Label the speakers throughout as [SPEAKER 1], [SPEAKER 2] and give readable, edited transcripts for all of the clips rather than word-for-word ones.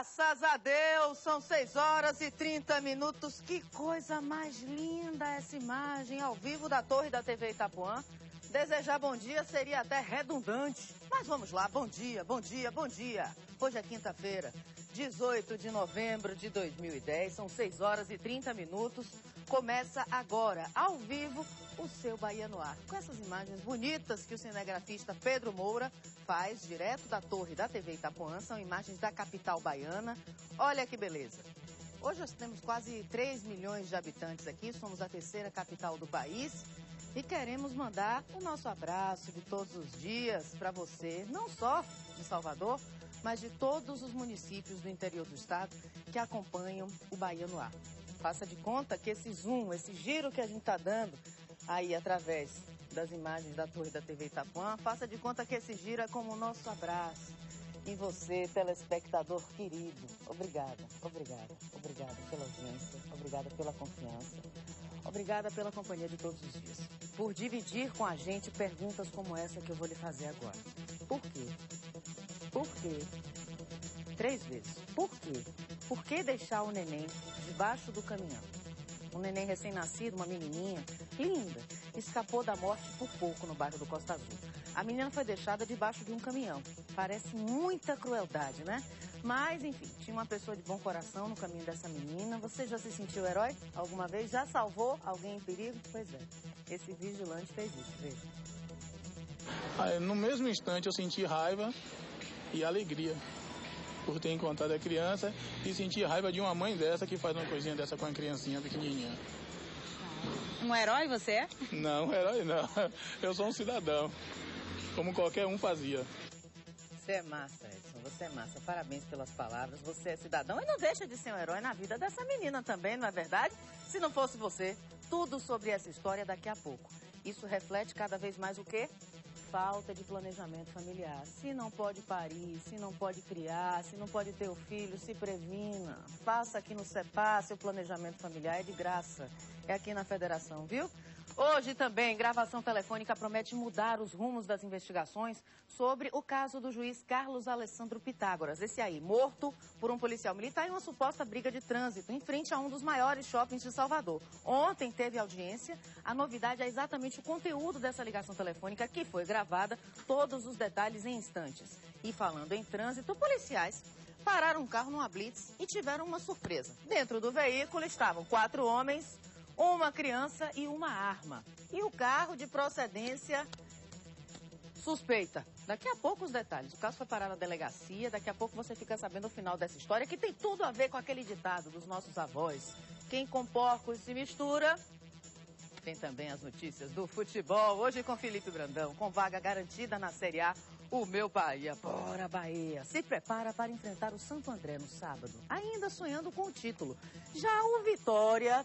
[SPEAKER 1] Graças a Deus, são 6 horas e 30 minutos. Que coisa mais linda essa imagem ao vivo da torre da TV Itapuã. Desejar bom dia seria até redundante. Mas vamos lá, bom dia, bom dia, bom dia. Hoje é quinta-feira, 18 de novembro de 2010, são 6 horas e 30 minutos. Começa agora, ao vivo, o seu Bahia no Ar. Com essas imagens bonitas que o cinegrafista Pedro Moura faz direto da torre da TV Itapuã, são imagens da capital baiana. Olha que beleza. Hoje nós temos quase 3 milhões de habitantes aqui, somos a terceira capital do país. E queremos mandar o nosso abraço de todos os dias para você, não só de Salvador, mas de todos os municípios do interior do estado que acompanham o Bahia no Ar. Faça de conta que esse zoom, esse giro que a gente está dando aí através das imagens da torre da TV Itapuã, faça de conta que esse giro é como o nosso abraço em você, telespectador querido. Obrigada, obrigada, obrigada pela audiência, obrigada pela confiança, obrigada pela companhia de todos os dias. Por dividir com a gente perguntas como essa que eu vou lhe fazer agora. Por quê? Por quê? 3 vezes. Por quê? Por que deixar o neném debaixo do caminhão? Um neném recém-nascido, uma menininha, linda, escapou da morte por pouco no bairro do Costa Azul. A menina foi deixada debaixo de um caminhão. Parece muita crueldade, né? Mas, enfim, tinha uma pessoa de bom coração no caminho dessa menina. Você já se sentiu herói alguma vez? Já salvou alguém em perigo? Pois é, esse vigilante fez isso, veja.
[SPEAKER 2] No mesmo instante eu senti raiva e alegria por ter encontrado a criança e senti raiva de uma mãe dessa que faz uma coisinha dessa com a criancinha pequenininha.
[SPEAKER 3] Um herói você é?
[SPEAKER 2] Não, herói não. Eu sou um cidadão, como qualquer um fazia.
[SPEAKER 1] Você é massa, Edson, você é massa. Parabéns pelas palavras, você é cidadão e não deixa de ser um herói na vida dessa menina também, não é verdade? Se não fosse você, tudo sobre essa história daqui a pouco. Isso reflete cada vez mais o quê? Falta de planejamento familiar. Se não pode parir, se não pode criar, se não pode ter o filho, se previna. Faça aqui no CEPAS, seu planejamento familiar é de graça. É aqui na Federação, viu? Hoje também, gravação telefônica promete mudar os rumos das investigações sobre o caso do juiz Carlos Alessandro Pitágoras. Esse aí, morto por um policial militar em uma suposta briga de trânsito em frente a um dos maiores shoppings de Salvador. Ontem teve audiência. A novidade é exatamente o conteúdo dessa ligação telefônica que foi gravada, todos os detalhes em instantes. E falando em trânsito, policiais pararam um carro numa blitz e tiveram uma surpresa. Dentro do veículo estavam 4 homens, uma criança e uma arma. E o carro de procedência suspeita. Daqui a pouco os detalhes. O caso foi parar na delegacia. Daqui a pouco você fica sabendo o final dessa história, que tem tudo a ver com aquele ditado dos nossos avós. Quem com porcos se mistura. Tem também as notícias do futebol. Hoje com Felipe Brandão, com vaga garantida na Série A. O meu Bahia, bora Bahia, se prepara para enfrentar o Santo André no sábado, ainda sonhando com o título. Já o Vitória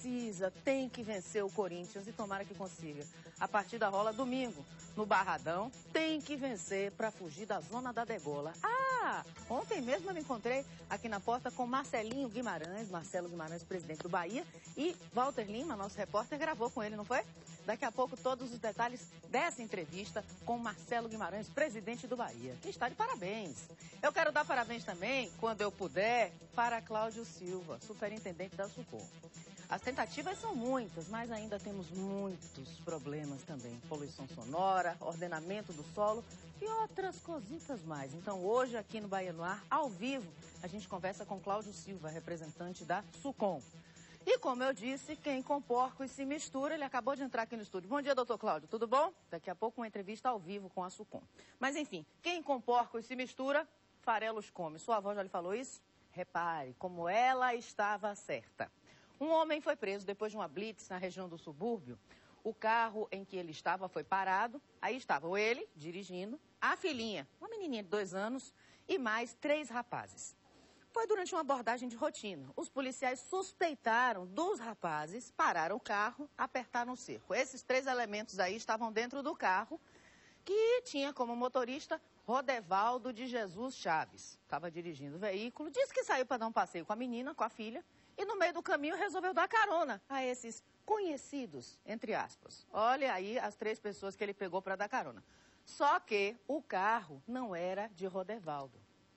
[SPEAKER 1] tem que vencer o Corinthians e tomara que consiga. A partida rola domingo, no Barradão, tem que vencer para fugir da zona da degola. Ontem mesmo eu me encontrei aqui na porta com Marcelo Guimarães, presidente do Bahia, e Walter Lima, nosso repórter, gravou com ele, não foi? Daqui a pouco todos os detalhes dessa entrevista com Marcelo Guimarães, presidente do Bahia, que está de parabéns. Eu quero dar parabéns também, quando eu puder, para Cláudio Silva, superintendente da SUCOM. As tentativas são muitas, mas ainda temos muitos problemas também. Poluição sonora, ordenamento do solo e outras cositas mais. Então hoje aqui no Bahia no Ar, ao vivo, a gente conversa com Cláudio Silva, representante da SUCOM. E como eu disse, quem com porcos se mistura, ele acabou de entrar aqui no estúdio. Bom dia, doutor Cláudio, tudo bom? Daqui a pouco uma entrevista ao vivo com a SUCOM. Mas enfim, quem com porcos se mistura, farelos come. Sua avó já lhe falou isso? Repare, como ela estava certa. Um homem foi preso depois de uma blitz na região do subúrbio. O carro em que ele estava foi parado. Aí estavam ele, dirigindo, a filhinha, uma menininha de 2 anos, e mais 3 rapazes. Foi durante uma abordagem de rotina. Os policiais suspeitaram dos rapazes, pararam o carro, apertaram o cerco. Esses 3 elementos aí estavam dentro do carro, que tinha como motorista Rodevaldo de Jesus Chaves. Estava dirigindo o veículo, disse que saiu para dar um passeio com a menina, com a filha, e no meio do caminho resolveu dar carona a esses conhecidos, entre aspas. Olha aí as 3 pessoas que ele pegou para dar carona. Só que o carro não era de Rodevaldo.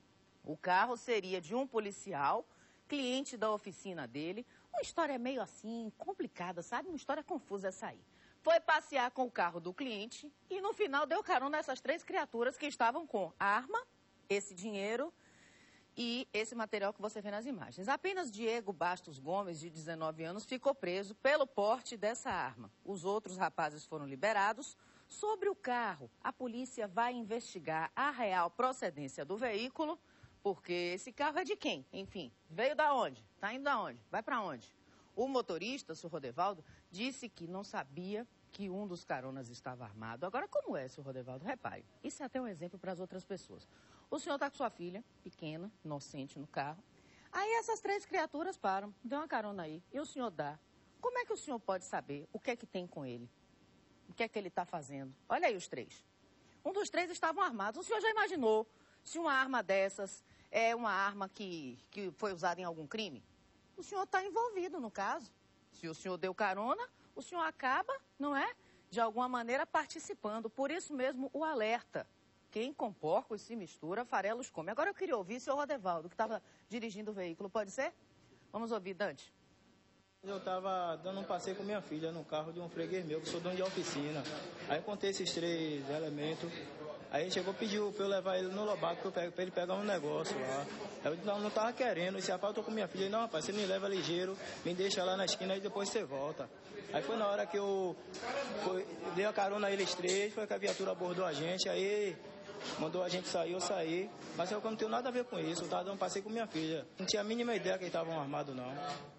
[SPEAKER 1] O carro seria de um policial, cliente da oficina dele. Uma história meio assim, complicada, sabe? Uma história confusa essa aí. Foi passear com o carro do cliente e no final deu carona nessas 3 criaturas que estavam com a arma, esse dinheiro e esse material que você vê nas imagens. Apenas Diego Bastos Gomes, de 19 anos, ficou preso pelo porte dessa arma. Os outros rapazes foram liberados. Sobre o carro, a polícia vai investigar a real procedência do veículo, porque esse carro é de quem? Enfim, veio da onde? Tá indo da onde? Vai para onde? O motorista, o senhor Rodevaldo, disse que não sabia que um dos caronas estava armado. Agora, como é, senhor Rodevaldo? Repare, isso é até um exemplo para as outras pessoas. O senhor está com sua filha, pequena, inocente, no carro. Aí essas 3 criaturas param, dão uma carona aí, e o senhor dá. Como é que o senhor pode saber o que é que tem com ele? O que é que ele está fazendo? Olha aí os 3. Um dos 3 estavam armados. O senhor já imaginou se uma arma dessas é uma arma que foi usada em algum crime? O senhor está envolvido no caso. Se o senhor deu carona, o senhor acaba, não é? De alguma maneira participando. Por isso mesmo o alerta. Quem com porcos se mistura, farelos come. Agora eu queria ouvir o senhor Rodevaldo, que estava dirigindo o veículo. Pode ser? Vamos ouvir, Dante.
[SPEAKER 4] Eu estava dando um passeio com minha filha no carro de um freguês meu, que sou dono de oficina. Aí contei esses 3 elementos. Aí ele chegou e pediu para eu levar ele no Lobato para ele pegar um negócio lá. Eu não estava querendo. Esse rapaz, eu tô com minha filha. Ele, não, rapaz, você me leva ligeiro, me deixa lá na esquina e depois você volta. Aí foi na hora que eu dei a carona a eles 3, foi que a viatura abordou a gente, aí mandou a gente sair, eu saí. Mas eu não tenho nada a ver com isso, eu estava dando um passeio com minha filha. Não tinha a mínima ideia que eles estavam armados, não.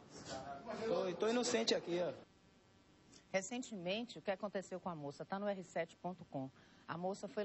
[SPEAKER 4] Tô inocente aqui, ó.
[SPEAKER 1] Recentemente, o que aconteceu com a moça? Está no r7.com. A moça foi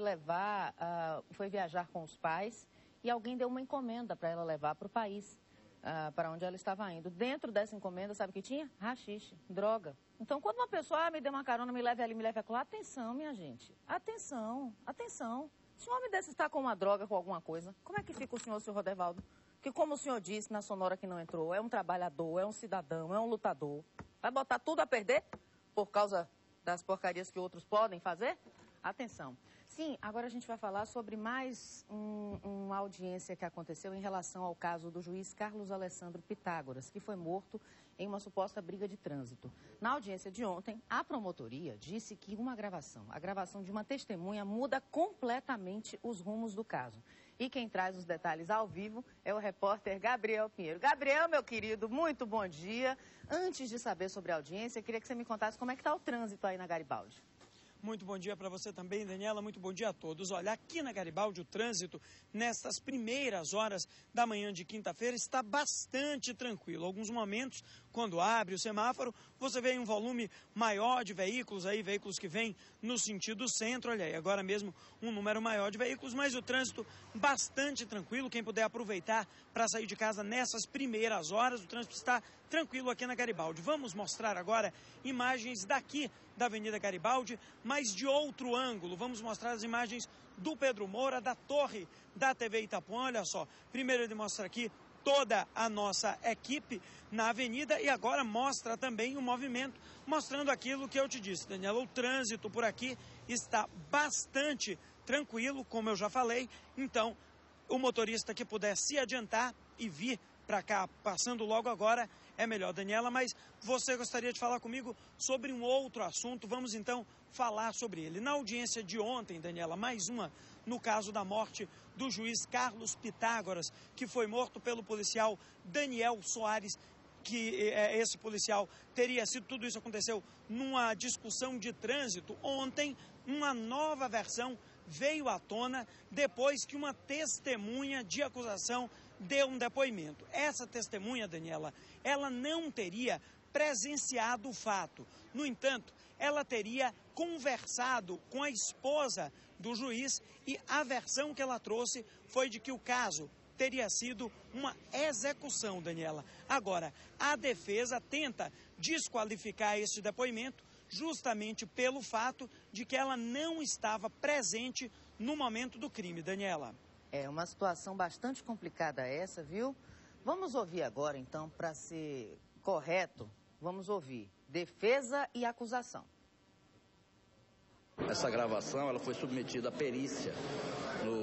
[SPEAKER 1] foi viajar com os pais e alguém deu uma encomenda para ela levar para o país, para onde ela estava indo. Dentro dessa encomenda, sabe o que tinha? Haxixe, droga. Então, quando uma pessoa me deu uma carona, me leve ali, me leve acolá, atenção, minha gente. Atenção, atenção. Se um homem desse está com uma droga, com alguma coisa, como é que fica o senhor Rodevaldo? Que, como o senhor disse na sonora que não entrou, é um trabalhador, é um cidadão, é um lutador. Vai botar tudo a perder por causa das porcarias que outros podem fazer? Atenção. Sim, agora a gente vai falar sobre mais uma audiência que aconteceu em relação ao caso do juiz Carlos Alessandro Pitágoras, que foi morto em uma suposta briga de trânsito. Na audiência de ontem, a promotoria disse que a gravação de uma testemunha muda completamente os rumos do caso. E quem traz os detalhes ao vivo é o repórter Gabriel Pinheiro. Gabriel, meu querido, muito bom dia. Antes de saber sobre a audiência, queria que você me contasse como é que está o trânsito aí na Garibaldi.
[SPEAKER 5] Muito bom dia para você também, Daniela. Muito bom dia a todos. Olha, aqui na Garibaldi, o trânsito, nestas primeiras horas da manhã de quinta-feira, está bastante tranquilo. Alguns momentos, quando abre o semáforo, você vê um volume maior de veículos, veículos que vêm no sentido centro. Olha aí, agora mesmo um número maior de veículos, mas o trânsito bastante tranquilo. Quem puder aproveitar para sair de casa nessas primeiras horas, o trânsito está tranquilo aqui na Garibaldi. Vamos mostrar agora imagens daqui da Avenida Garibaldi, mas de outro ângulo. Vamos mostrar as imagens do Pedro Moura, da torre da TV Itapuã. Olha só, primeiro ele mostra aqui toda a nossa equipe na avenida e agora mostra também o movimento, mostrando aquilo que eu te disse, Daniela. O trânsito por aqui está bastante tranquilo, como eu já falei. Então, o motorista que puder se adiantar e vir para cá, passando logo agora, é melhor, Daniela. Mas você gostaria de falar comigo sobre um outro assunto. Vamos então falar sobre ele. Na audiência de ontem, Daniela, mais uma no caso da morte do juiz Carlos Pitágoras, que foi morto pelo policial Daniel Soares, que esse policial teria sido, tudo isso aconteceu numa discussão de trânsito. Ontem, uma nova versão veio à tona depois que uma testemunha de acusação deu um depoimento. Essa testemunha, Daniela, ela não teria presenciado o fato. No entanto, ela teria conversado com a esposa do juiz e a versão que ela trouxe foi de que o caso teria sido uma execução, Daniela. Agora, a defesa tenta desqualificar esse depoimento justamente pelo fato de que ela não estava presente no momento do crime, Daniela.
[SPEAKER 1] É uma situação bastante complicada essa, viu? Vamos ouvir agora, então, para ser correto, vamos ouvir defesa e acusação.
[SPEAKER 6] Essa gravação ela foi submetida à perícia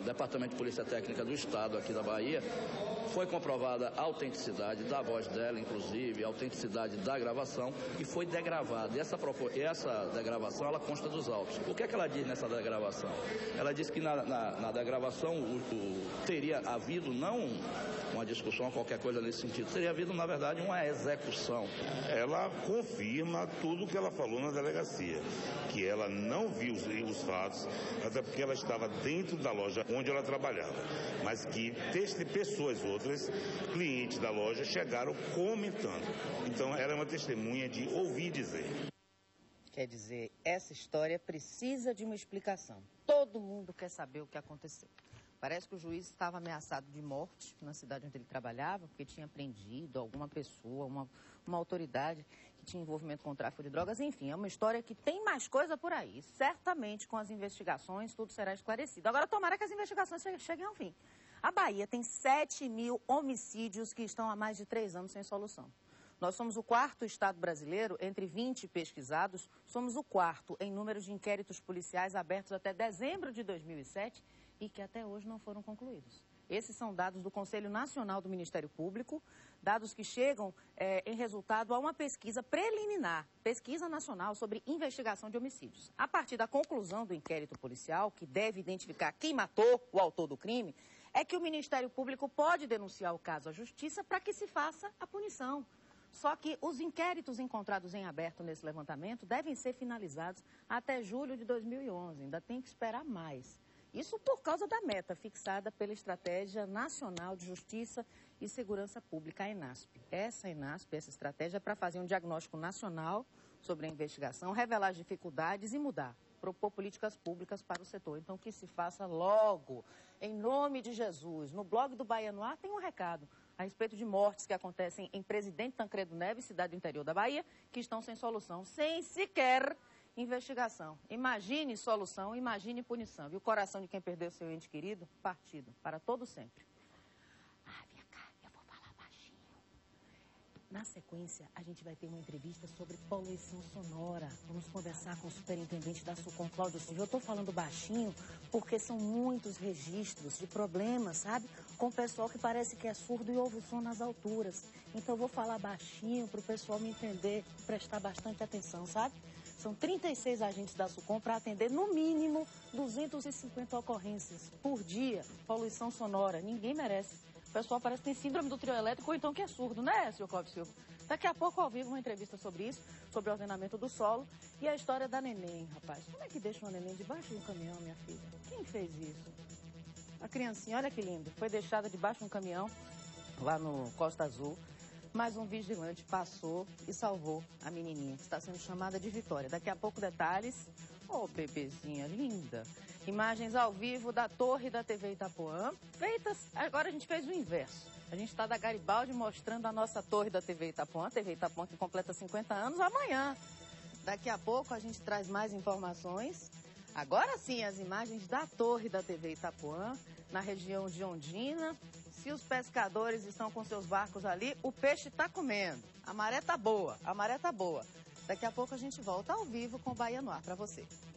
[SPEAKER 6] Departamento de Polícia Técnica do Estado aqui da Bahia, foi comprovada a autenticidade da voz dela, inclusive, a autenticidade da gravação, e foi degravada. E essa degravação, ela consta dos autos. O que é que ela diz nessa degravação? Ela diz que na degravação teria havido não uma discussão, qualquer coisa nesse sentido, teria havido, na verdade, uma execução.
[SPEAKER 7] Ela confirma tudo o que ela falou na delegacia, que ela não viu os fatos, até porque ela estava dentro da loja onde ela trabalhava, mas que pessoas outras, clientes da loja, chegaram comentando. Então, ela é uma testemunha de ouvir dizer.
[SPEAKER 1] Quer dizer, essa história precisa de uma explicação. Todo mundo quer saber o que aconteceu. Parece que o juiz estava ameaçado de morte na cidade onde ele trabalhava, porque tinha prendido alguma pessoa, uma autoridade que tinha envolvimento com o tráfico de drogas. Enfim, é uma história que tem mais coisa por aí. Certamente, com as investigações, tudo será esclarecido. Agora, tomara que as investigações cheguem ao fim. A Bahia tem 7.000 homicídios que estão há mais de 3 anos sem solução. Nós somos o 4º estado brasileiro, entre 20 pesquisados, somos o 4º em número de inquéritos policiais abertos até dezembro de 2007 e que até hoje não foram concluídos. Esses são dados do Conselho Nacional do Ministério Público, dados que chegam em resultado a uma pesquisa preliminar, pesquisa nacional sobre investigação de homicídios. A partir da conclusão do inquérito policial, que deve identificar quem matou o autor do crime, é que o Ministério Público pode denunciar o caso à Justiça para que se faça a punição. Só que os inquéritos encontrados em aberto nesse levantamento devem ser finalizados até julho de 2011. Ainda tem que esperar mais. Isso por causa da meta fixada pela Estratégia Nacional de Justiça e Segurança Pública, a ENASP. Essa estratégia é para fazer um diagnóstico nacional sobre a investigação, revelar as dificuldades e mudar, propor políticas públicas para o setor. Então, que se faça logo, em nome de Jesus. No blog do Bahia no Ar tem um recado a respeito de mortes que acontecem em Presidente Tancredo Neves, cidade do interior da Bahia, que estão sem solução, sem sequer investigação. Imagine solução, imagine punição. E o coração de quem perdeu seu ente querido, partido, para todo sempre. Ah, vem cá, eu vou falar baixinho. Na sequência, a gente vai ter uma entrevista sobre poluição sonora. Vamos conversar com o superintendente da SUCOM, Cláudio Silva. Eu estou falando baixinho porque são muitos registros de problemas, sabe? Com o pessoal que parece que é surdo e ouve o som nas alturas. Então, eu vou falar baixinho para o pessoal me entender, prestar bastante atenção, sabe? São 36 agentes da SUCOM para atender, no mínimo, 250 ocorrências por dia. Poluição sonora. Ninguém merece. O pessoal parece que tem síndrome do trio elétrico ou então que é surdo, né, senhor Cláudio Silva? Daqui a pouco, ao vivo, uma entrevista sobre isso, sobre o ordenamento do solo e a história da neném, rapaz. Como é que deixa uma neném debaixo de um caminhão, minha filha? Quem fez isso? A criancinha, olha que lindo, foi deixada debaixo de um caminhão, lá no Costa Azul. Mas um vigilante passou e salvou a menininha, que está sendo chamada de Vitória. Daqui a pouco, detalhes. Oh, bebezinha linda. Imagens ao vivo da torre da TV Itapuã. Feitas, agora a gente fez o inverso. A gente está da Garibaldi mostrando a nossa torre da TV Itapuã que completa 50 anos amanhã. Daqui a pouco a gente traz mais informações. Agora sim, as imagens da torre da TV Itapuã, na região de Ondina. Se os pescadores estão com seus barcos ali, o peixe está comendo. A maré tá boa, a maré tá boa. Daqui a pouco a gente volta ao vivo com o Bahia no Ar para você.